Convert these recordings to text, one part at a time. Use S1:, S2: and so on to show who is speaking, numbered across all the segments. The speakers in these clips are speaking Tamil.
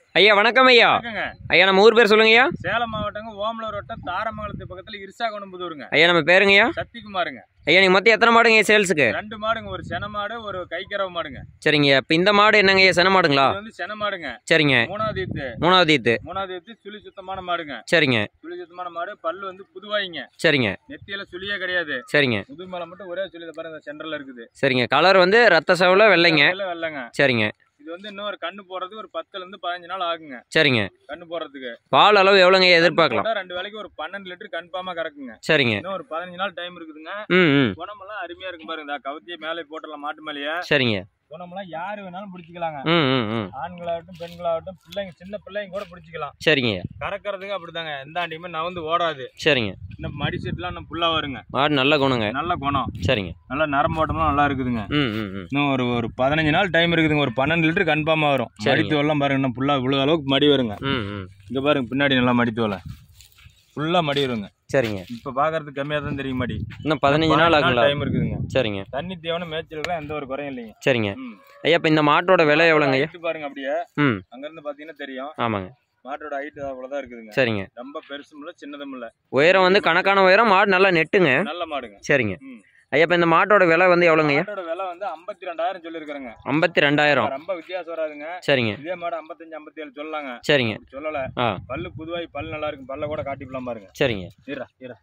S1: ஐயா வணக்கம் ஐயா. ஐயா நம்ம ஊர் பேர் சொல்லுங்க ஐயா.
S2: சேலம் மாவட்டங்க ஓமலூர் வட்டம் தாரமங்கலத்து பக்கத்துல இருசாகொனம்புதூருங்க.
S1: ஐயா நம்ம பேருங்க ஐயா?
S2: சத்திக்குமாருங்க.
S1: ஐயா நீங்க மொத்தம் எத்தனை மாடுங்க சேல்ஸுக்கு?
S2: 2 மாடுங்க, ஒரு சென மாடு ஒரு கைக்கறவை மாடுங்க.
S1: சரிங்க. இப்போ இந்த மாடு என்னங்க ஐயா, சென மாடுங்களா?
S2: இது வந்து சென மாடுங்க.
S1: சரிங்க. மூணாவது ஈத்து
S2: சுழி சுத்தமான மாடுங்க.
S1: சரிங்க.
S2: சுழி சுத்தமான மாடு, பல்லு வந்து புதுவாயிங்க.
S1: சரிங்க.
S2: நெத்தியில சுழியே கிடையாது.
S1: சரிங்க.
S2: முதுமலை மட்டும் ஒரே சுழி பாருங்க, சென்டர்ல இருக்குது.
S1: சரிங்க. கலர் வந்து ரத்த சவல வெள்ளைங்க.
S2: வெள்ளைங்க.
S1: சரிங்க.
S2: இது வந்து இன்னொரு கண்ணு போடுறதுக்கு ஒரு 10ல இருந்து 15 நாள் ஆகுங்க.
S1: சரிங்க.
S2: கண்ணு போடுறதுக்கு
S1: பால் அளவு எவ்வளவுங்க எதிர்பார்க்கலாம்?
S2: 2 வேளைக்கு ஒரு 12 லிட்டர் கன்ஃபார்மா கறக்குங்க.
S1: சரிங்க.
S2: இன்னும் ஒரு 15 நாள் டைம் இருக்குதுங்க. குணமெல்லாம் அருமையா இருக்கும் பாருங்க. கவுத்திய மேலே போட்டலாம் மாட்டு மேலேயே.
S1: சரிங்க.
S2: குணமெல்லாம் யாரு வேணாலும் பிடிச்சிக்கலாங்க. ஆண்களாகட்டும் பெண்களாகட்டும் பிள்ளைங்க, சின்ன பிள்ளைங்க கூட பிடிச்சிக்கலாம்.
S1: சரிங்க. கறக்கிறதுக்கு
S2: அப்படிதாங்க, எந்த ஆண்டியுமே நவந்து ஓடாது.
S1: சரிங்க.
S2: இந்த மடி செட்லாம் நம்ம புல்லா வருங்க.
S1: மாடு நல்ல குணங்க.
S2: நல்ல குணம்.
S1: சரிங்க.
S2: நல்லா நரம்பு ஓட்டம்லாம் நல்லா இருக்குதுங்க. இன்னும் ஒரு 15 நாள் டைம் இருக்குதுங்க. ஒரு 12 லிட்டர் கன்ஃபார்மா வரும். மடித்துவெல்லாம் பாருங்க, இன்னும் புல்லா இவ்வளவு அளவுக்கு மடி வருங்க. இங்க பாருங்க பின்னாடி நல்லா மடித்துவலை ஃபுல்லா மடி வருங்க. சரிங்க. இப்ப பாக்குறதுக்கு கம்மியா தான் தெரியும் மடி.
S1: இன்னும் 15 நாள் ஆகுங்களா?
S2: டைம் இருக்குதுங்க.
S1: சரிங்க.
S2: தண்ணி தேவன மேய்ச்சலுக்குலாம் எந்த ஒரு குறையும் இல்லைங்க.
S1: சரிங்க. ஐயா இப்ப இந்த மாட்டோட விலை எவ்வளவுங்க ஐயா?
S2: பாருங்க அப்படியே அங்க இருந்து பாத்தீங்கன்னா தெரியும்.
S1: ஆமாங்க.
S2: மாட்டோட ஹைட் அவ்வளவுதான் இருக்குதுங்க.
S1: சரிங்க.
S2: ரொம்ப பெருசும் இல்ல சின்னதும் இல்ல.
S1: உயரம் வந்து கணக்கான உயரம். மாடு நல்லா நெட்டுங்க.
S2: நல்ல மாடுங்க.
S1: சரிங்க. ஐயா இப்ப இந்த மாட்டோட விலை வந்து எவ்வளவுங்க ஐயா?
S2: மாட்டோட விலை வந்து 52,000 சொல்லிருக்காங்க.
S1: 52,000.
S2: ரொம்ப வித்தியாசம் வராதுங்க.
S1: சரிங்க.
S2: இதே மாடு 55 57 சொல்லலாங்க.
S1: சரிங்க.
S2: சொல்லல. பல்லு புதுவாய், பல்லு நல்லா இருக்கு. பல்ல கூட காட்டிக்கலாம் பாருங்க.
S1: சரிங்க.
S2: இருமா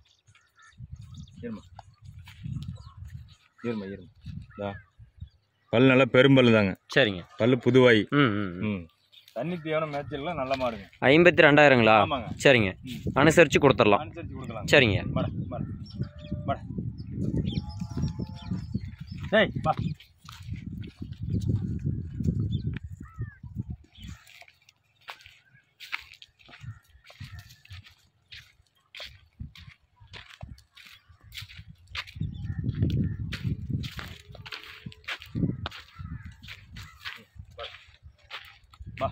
S2: பல்லு நல்லா பெரும்பல்லு தாங்க.
S1: சரிங்க.
S2: பல்லு புதுவாய். தண்ணி தேவன மேய்ச்சல்லாம் நல்ல மாடுங்க.
S1: 52,000ங்களா?
S2: ஆமாங்க.
S1: சரிங்க. அனுசரிச்சு கொடுத்துடலாம். சரிங்க.
S2: டேய் வா. வா.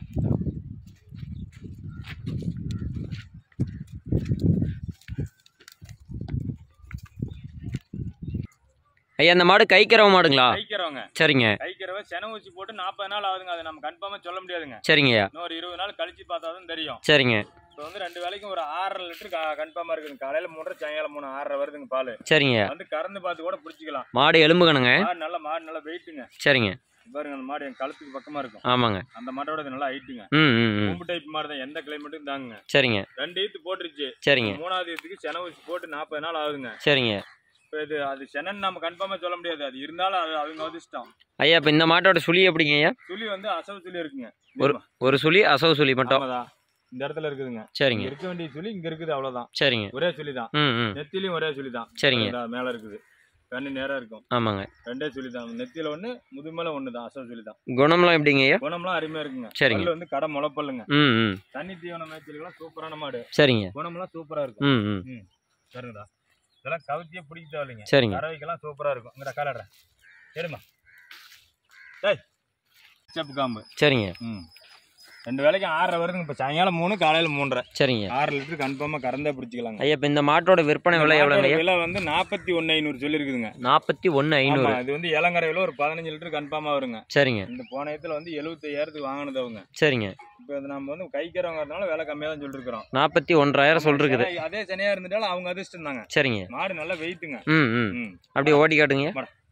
S1: ஐயா இந்த மாடு கைக்கறவை மாடுங்களா?
S2: கைக்கறவங்க.
S1: சரிங்க.
S2: கைக்கறவை சென ஊசி போட்டு 40 நாள் ஆகுதுங்க. அதை நம்ம கன்ஃபார்மா சொல்ல முடியாதுங்க.
S1: சரிங்க.
S2: இன்னும் ஒரு 20 நாள் கழிச்சு பார்த்தாதான் தெரியும்.
S1: சரிங்க.
S2: இப்போ வந்து 2 வேளைக்கும் ஒரு 6.5 லிட்டர் கன்ஃபார்மா இருக்குங்க. காலையில 3 சாயங்காலம் 3 6.5 வருதுங்க பால்.
S1: சரிங்க.
S2: வந்து கறந்து பார்த்து கூட பிடிச்சிக்கலாம்.
S1: மாடு எலும்புகணுங்க.
S2: மாடு நல்ல வெயிட்டுங்க.
S1: சரிங்க.
S2: பாருங்க அந்த மாடு என் கழுத்துக்கு பக்கமா இருக்கும்.
S1: ஆமாங்க.
S2: அந்த மாட்டோட இது நல்லா ஹைட்டுங்க. பூம்பு டைப் மாடு தான், எந்த கிளைமேட்டுக்கும் தாங்க.
S1: சரிங்க.
S2: 2 ஈத்து போட்டுருச்சு.
S1: சரிங்க.
S2: 3வது ஈத்துக்கு சென ஊசி போட்டு 40 நாள் ஆகுதுங்க.
S1: சரிங்க.
S2: இது அது செனன்னு நம்ம கன்ஃபார்மா சொல்ல முடியாது. அது இருந்தாலும் அது அவங்க வந்து இஷ்டம்.
S1: ஐயா இப்ப இந்த மாட்டோட சுழி எப்படிங்க ஐயா?
S2: சுழி வந்து அசவு சுழி இருக்குங்க.
S1: ஒரு சுழி அசவு சுழி மட்டும்
S2: இந்த இடத்துல இருக்குதுங்க.
S1: சரிங்க.
S2: இருக்க வேண்டிய சுழி இங்க இருக்குது, அவ்வளவுதான்.
S1: சரிங்க.
S2: ஒரே சுழி தான். நெத்திலையும் ஒரே சுழி தான்.
S1: சரிங்க.
S2: மேல இருக்குது, கண்ணு நேரா இருக்கும்.
S1: ஆமாங்க.
S2: 2 சுழி தான். நெத்தியில ஒண்ணு, முதுமலை ஒண்ணு தான். அசவு சுழி தான்.
S1: குணம்லாம் எப்படிங்க ஐயா?
S2: குணம்லாம் அருமையா இருக்குங்க.
S1: சரிங்க.
S2: பல்லு வந்து கடை முளைப்பல்லுங்க. தண்ணி தீவன மேய்ச்சலுக்கெல்லாம் சூப்பரான மாடு.
S1: சரிங்க.
S2: குணம்லாம் சூப்பரா இருக்கும். சரிங்களா? இதெல்லாம் கவுத்தியே பிடிக்க தேவையில்லைங்க.
S1: சரிங்க.
S2: கறவைக்கெல்லாம் சூப்பரா இருக்கும். இங்க காலடுறேன். சரிம்மா. டேய் செப்பு காம்பு.
S1: சரிங்க.
S2: 2 வேளைக்கு 6.5 வருதுங்க. இப்போ சாயங்காலம் 3, காலையில 3.5.
S1: சரிங்க.
S2: 6 லிட்டர் கன்ஃபார்மா கறந்தே பிடிச்சிக்கலாங்க.
S1: ஐயா இப்போ இந்த மாட்டோட விற்பனை விலை எவ்வளோங்க?
S2: விலை வந்து 41,500 சொல்லியிருக்குதுங்க.
S1: 41,500.
S2: இது வந்து இளங்கரையில் ஒரு 15 லிட்டர் கன்ஃபார்மா வருங்க.
S1: சரிங்க.
S2: இந்த போன இடத்துல வந்து 75,000க்கு வாங்கினது அவங்க.
S1: சரிங்க.
S2: இப்போ நம்ம வந்து கைக்கிறவங்கிறதுனால விலை கம்மியாக தான் சொல்லிருக்கிறோம்.
S1: 41,000 சொல்லிருக்குது.
S2: அதே சனியா இருந்துட்டாலும் அவங்க அதிர்ஷ்டம் தாங்க.
S1: சரிங்க.
S2: மாடு நல்லா வெயிட்டுங்க.
S1: அப்படியே ஓட்டி காட்டுங்க.